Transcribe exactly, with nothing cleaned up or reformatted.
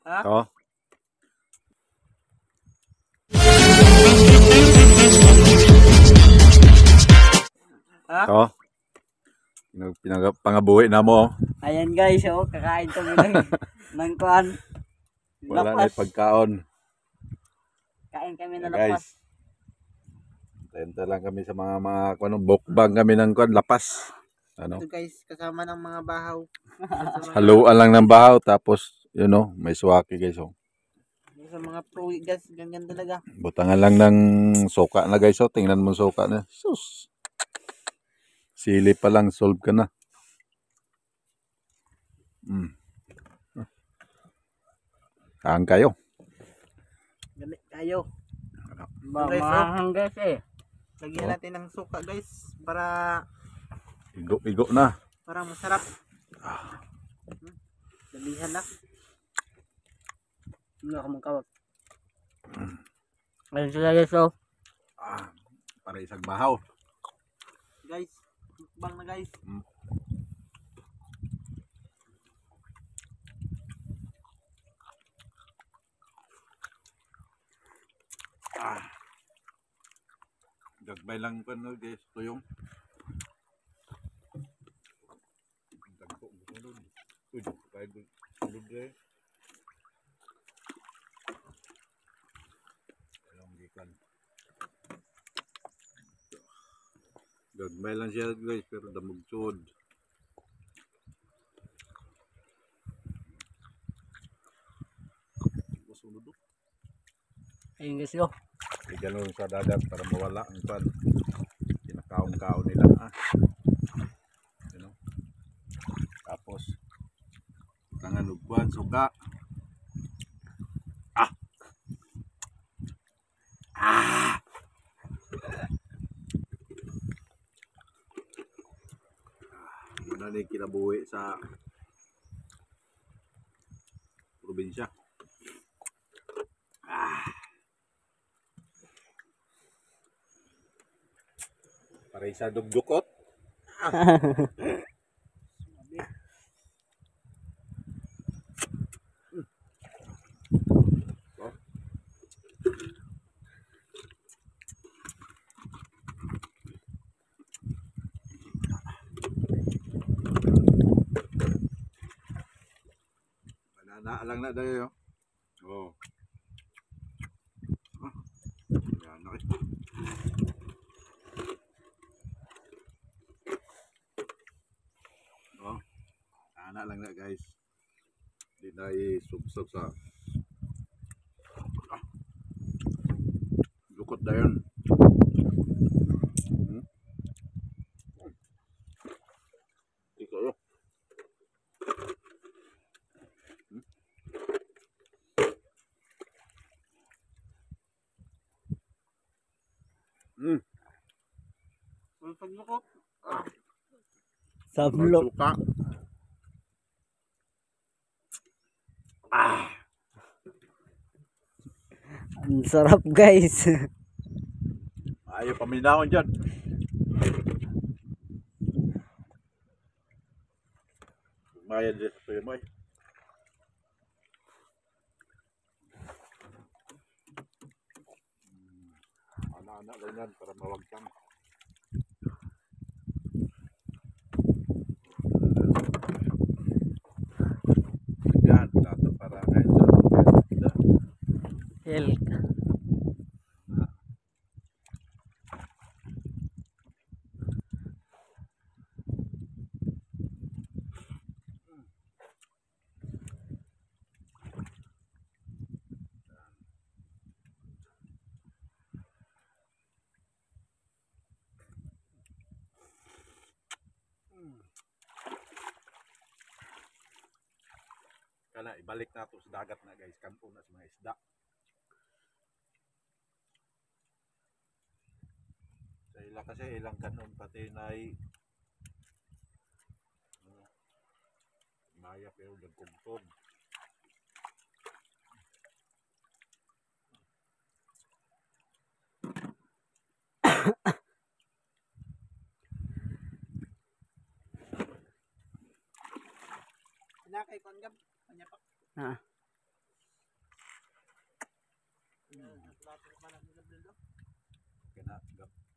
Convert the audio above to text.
Ha? Oh. Ha? Oh. Pinagapangabuhi na mo. Ayan guys, oh, kakain kami ng, ng kuan. Wala na pagkaon. Kain kami ng Yeah, lapas. guys. Tenta lang kami sa mga mga kuno bokbang kami ng kuan lapas. Ano? Ito guys, kasama ng mga bahaw. Haluan lang ng bahaw tapos you know, may suwaki guys oh. Sa mga pro guys, ganyan talaga. Butangan lang ng suka na guys oh. Tingnan mo suka na. Sus. Sili pa lang solve ka na. Mm. Kaan kayo. Gali kayo. Ba, mahang guys eh. Lagyan Oh. natin ng suka guys para Igo-igo na. para masarap. Ah. Hmm. Dalihan na. Hindi ako magkawag. Ayun sila guys oh. Ah, para isang bahaw. Guys, mukbang na guys. Mm. Ah. Gagbay lang pa no guys, tuyong. Dagko mo nun. Uy, kaya tulog eh. Alam gikan. Gagbay lang siya guys, pero damog sud. Masunod do. Ayun guys oh. Igalon sa dagat para mawala ang pan. Kinakaon-kaon nila ah. You know? Tapos tangan ugban suga. Ah. Ah. Muna ni kinabuhi sa probinsya. Ah. Para sa dugdukot. Ah. Banana lang na dayo. Oh. Ah. Yan na eh. Oh. Ana lang na guys. Di na isubsob sa ah. Lukot na yun. Hmm? Ikaw yun. Hmm? Hmm. Ang paglukot. Ah. Sablok. Suka. Ah. Ang sarap guys. Ayaw paminahon dyan. Bayan dyan sa tuyo mo eh. Anak-anak lang yan para mawagkang. Yan, plato para kain sa mga. Hell. Kana ibalik na to sa dagat na guys, kampo na sa mga isda. Sa ila kasi ilang kanon pati na ay uh, maya pero nagkugtod. Sina kay Konggab. Kanya pa. Ah. lahat ng kanan nila blend. Kaya na,